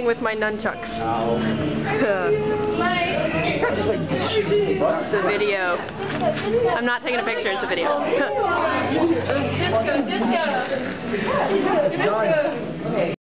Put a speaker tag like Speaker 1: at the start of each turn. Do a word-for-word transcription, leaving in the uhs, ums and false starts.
Speaker 1: playing with my nunchucks.
Speaker 2: No.
Speaker 1: It's a video. I'm not taking a picture, it's a video.
Speaker 3: It's done.